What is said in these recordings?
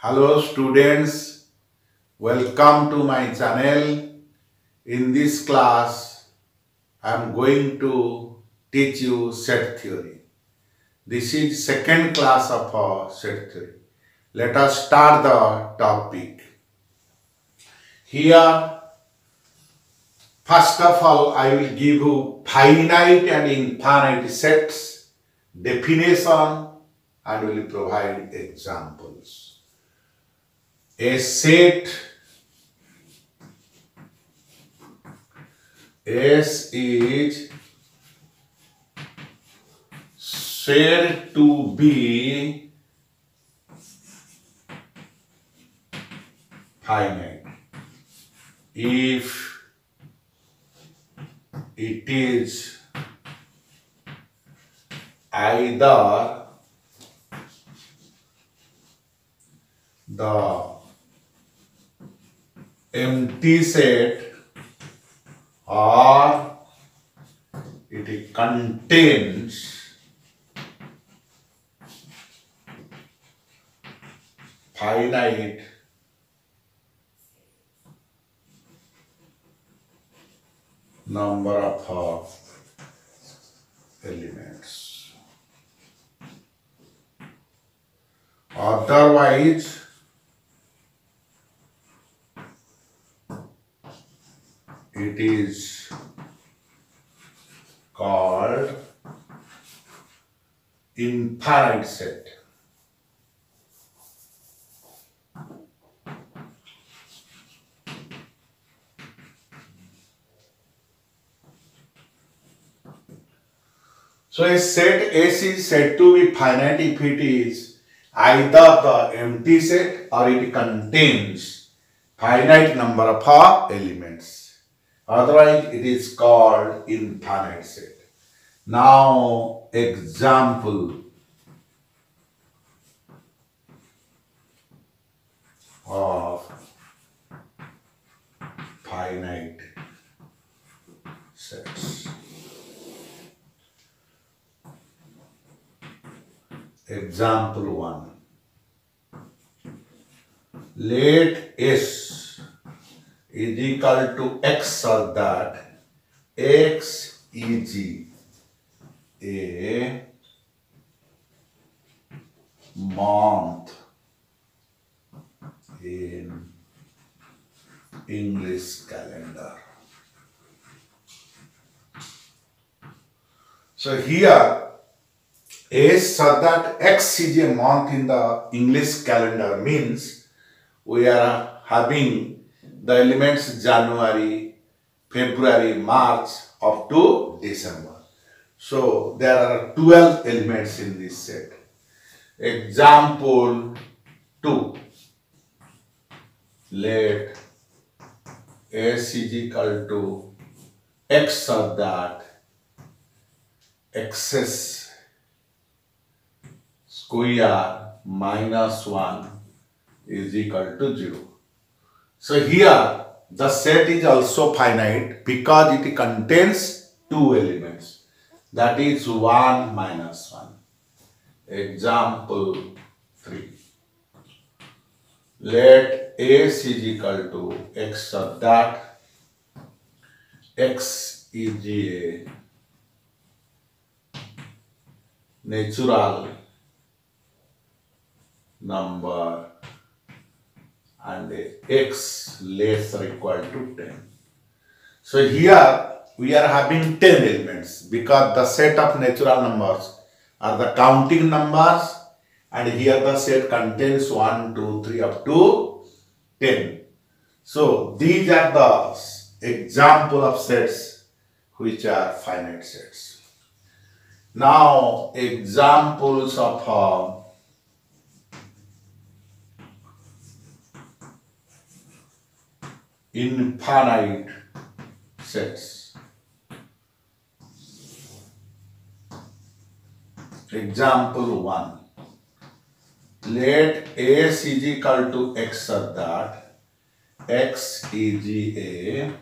Hello students, welcome to my channel. In this class, I am going to teach you set theory. This is second class of set theory. Let us start the topic. Here, first of all, I will give you finite and infinite sets, definition, and will provide examples. A set S is said to be finite if it is either the empty set or it contains finite number of elements. Otherwise, it is called infinite set. So a set S is said to be finite if it is either the empty set or it contains finite number of elements. Otherwise, it is called infinite set. Now, example of finite sets. Example 1. Let S is equal to X such that X is a month in English calendar. So here S such that X is a month in the English calendar means we are having the elements January, February, March up to December. So there are 12 elements in this set. Example 2. Let S is equal to X such that X square minus 1 is equal to 0. So here the set is also finite because it contains 2 elements, that is 1 minus 1. Example 3. Let S is equal to X such that X is a natural number and X less or equal to 10. So here we are having 10 elements because the set of natural numbers are the counting numbers, and here the set contains 1, 2, 3 up to 10. So these are the example of sets which are finite sets. Now examples of infinite sets. Example 1. Let S is equal to X such that X is a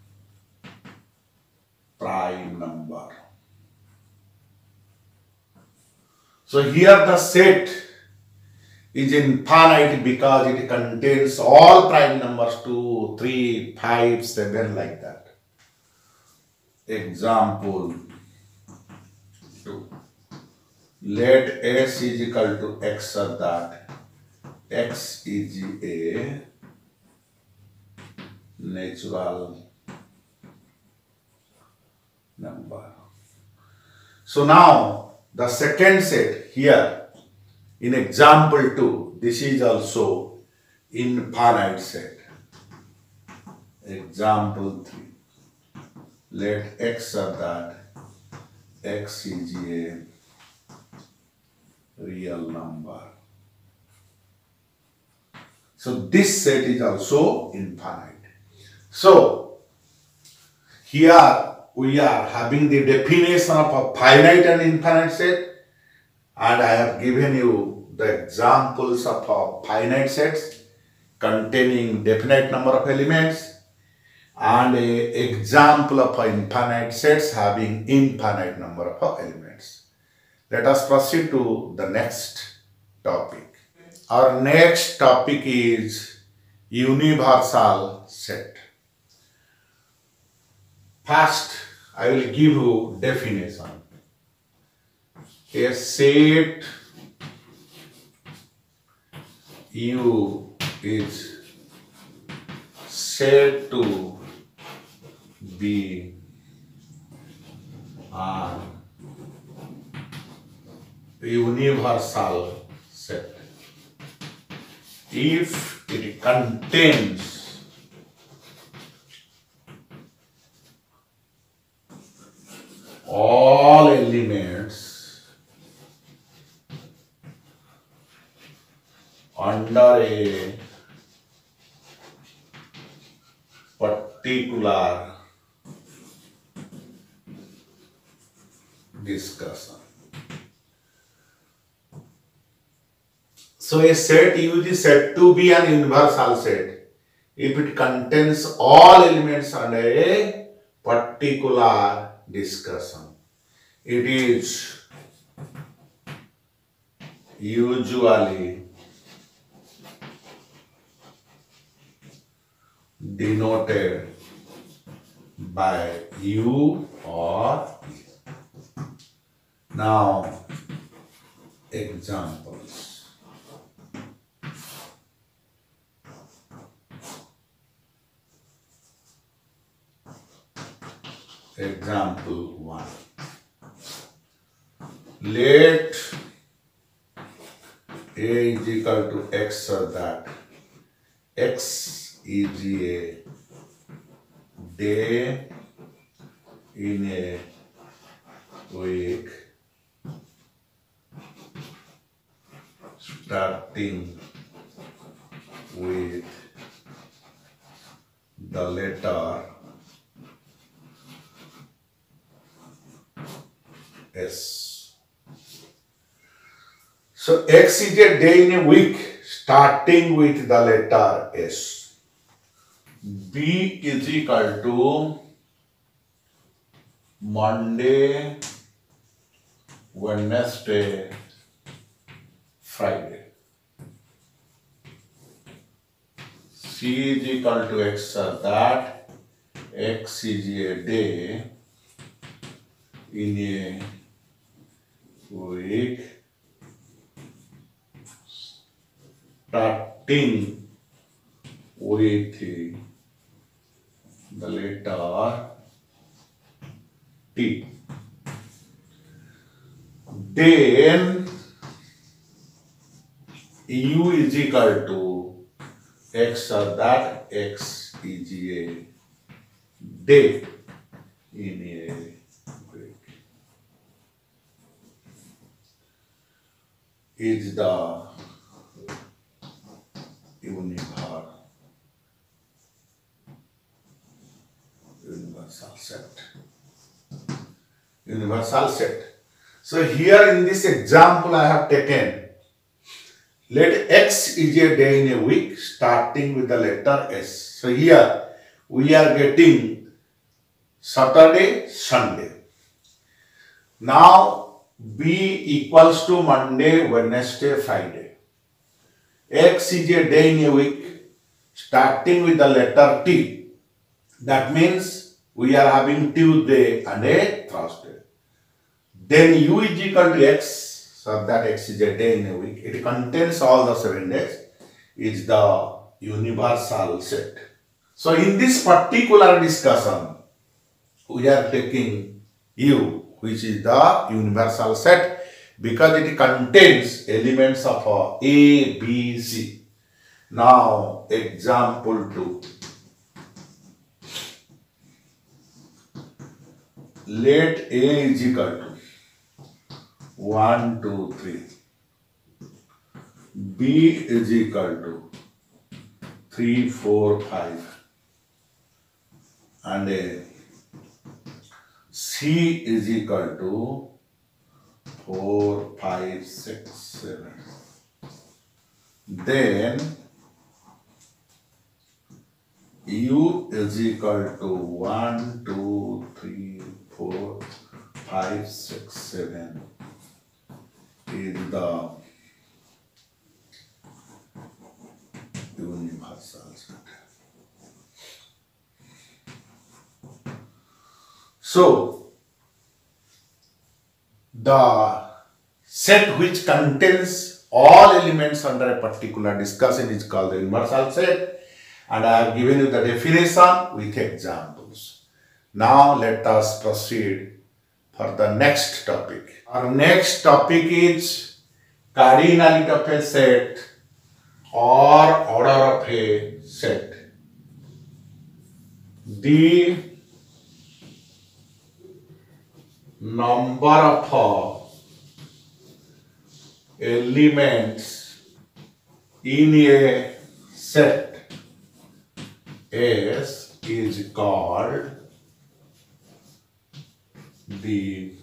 prime number. So here the set is infinite because it contains all prime numbers 2, 3, 5, 7 like that. Example 2. Let S is equal to X such that X is a natural number. So now the second set here in example 2, this is also infinite set. Example 3. Let X such that X is a real number. So this set is also infinite. So here we are having the definition of a finite and infinite set, and I have given you the examples of a finite sets containing definite number of elements and an example of a infinite sets having infinite number of elements. Let us proceed to the next topic. Our next topic is universal set. First, I will give you definition. A set U is said to be a universal set if it contains all elements under a particular discussion. So a set U is said to be an universal set if it contains all elements under a particular discussion. It is usually denoted by U or E. Now, examples. Example 1. Let A is equal to X so that X is a day in a week starting with the letter S. So X is a day in a week starting with the letter S. B is equal to Monday, Wednesday, Friday. C is equal to X so that X is a day in a week starting with the letter T. Then U is equal to X so that X is a day in a week. Is the universal set. Universal set. So here in this example I have taken, let X is a day in a week starting with the letter S. So here we are getting Saturday, Sunday. Now B equals to Monday, Wednesday, Friday. X is a day in a week starting with the letter T. That means we are having Tuesday and a Thursday. Then U is equal to X, so that X is a day in a week. It contains all the 7 days. Is the universal set. So in this particular discussion, we are taking U, which is the universal set, because it contains elements of A, B, C. Now, example 2. Let A is equal to 1, 2, 3. B is equal to 3, 4, 5. And C is equal to 4, 5, 6, 7. Then U is equal to 1, 2, 3, 4, 5, 6, 7 is the universal set. So, the set which contains all elements under a particular discussion is called the universal set, and I have given you the definition with examples. Now let us proceed for the next topic. Our next topic is cardinality of a set or order of a set. The number of elements in a set S is called the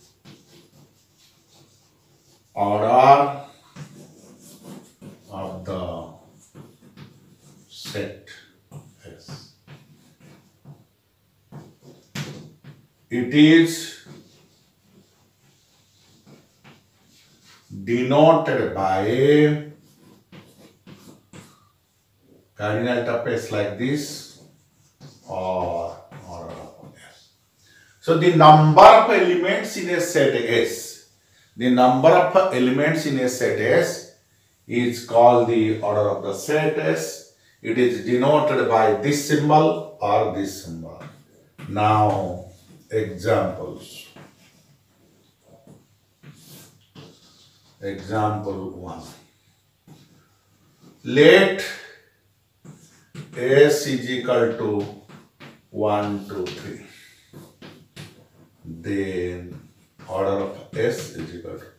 order of the set S. It is denoted by cardinal tapes like this or order of S. So the number of elements in a set S, the number of elements in a set S is called the order of the set S. It is denoted by this symbol or this symbol. Now examples. Example 1. Let S is equal to 1, 2, 3. Then order of S is equal to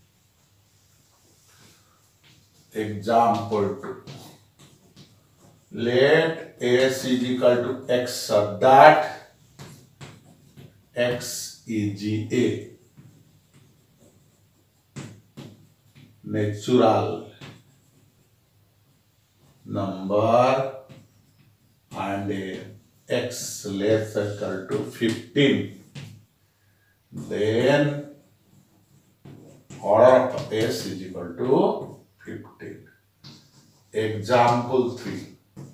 3. Example 2. Let S is equal to X so that X is a natural number and X less equal to 15. Then order of S is equal to 15. Example 3.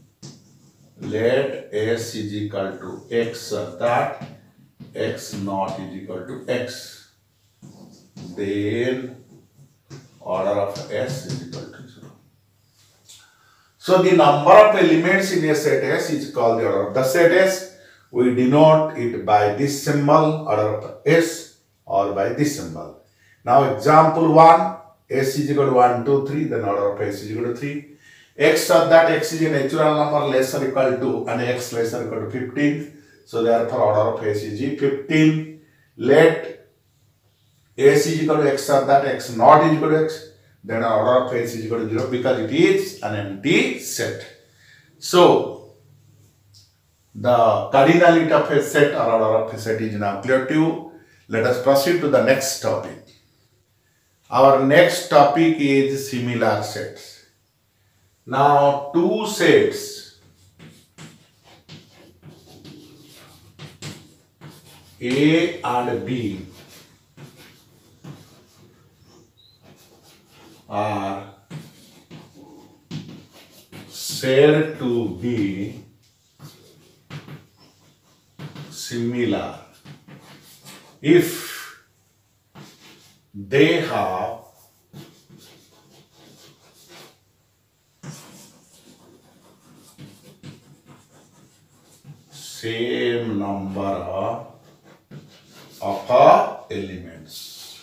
Let S is equal to X so that X naught is equal to X. Then order of S is equal to 0. So the number of elements in a set S is called the order of the set S. We denote it by this symbol, order of S, or by this symbol. Now example 1, S is equal to 1, 2, 3, then order of S is equal to 3. X such that X is a natural number less or equal to and X less or equal to 15. So therefore order of S is 15. Let S is equal to X such that X not is equal to X, then order of S is equal to 0 because it is an empty set. So the cardinality of a set or order of a set is now clear to you. Let us proceed to the next topic. Our next topic is similar sets. Now two sets A and B are said to be similar if they have same number of elements.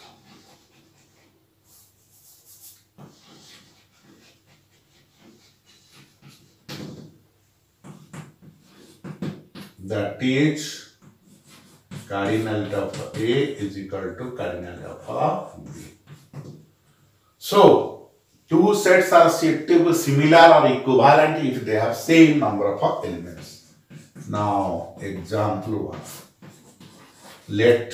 That is, cardinality of A is equal to cardinality of B. So, two sets are said to be similar or equivalent if they have same number of elements. Now, example 1. Let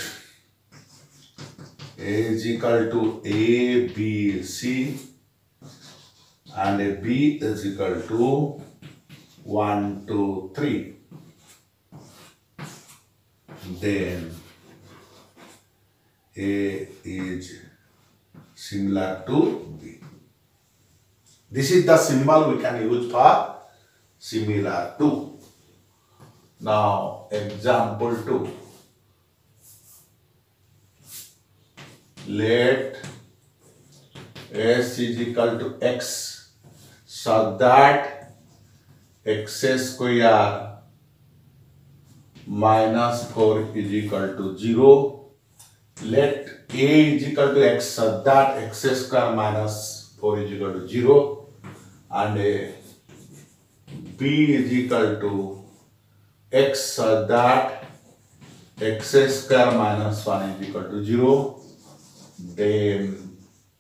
A is equal to A, B, C and B is equal to 1, 2, 3. Then A is similar to B. This is the symbol we can use for similar to. Now, example 2. Let S is equal to X so that X square minus 4 is equal to 0. Let A is equal to X so that X square minus 4 is equal to 0 and B is equal to X so that X square minus 1 is equal to 0. Then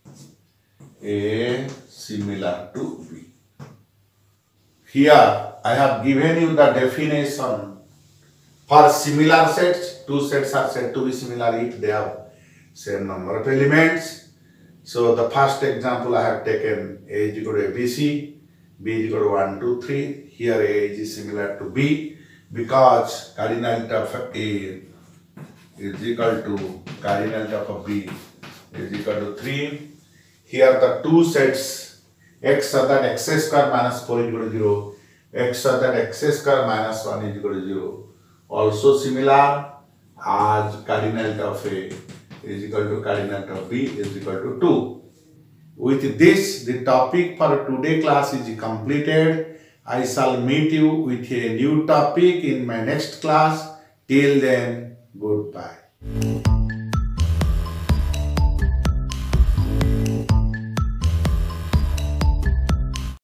A similar to B. Here I have given you the definition for similar sets. Two sets are said to be similar if they have same number of elements. So the first example I have taken, A is equal to ABC, B is equal to 1, 2, 3. Here A is similar to B because cardinality of A is equal to cardinality of B is equal to 3. Here the two sets X so that X square minus 4 is equal to 0, X so that X square minus 1 is equal to 0. Also similar as cardinality of A is equal to cardinality of B is equal to 2. With this, the topic for today class is completed. I shall meet you with a new topic in my next class. Till then, goodbye.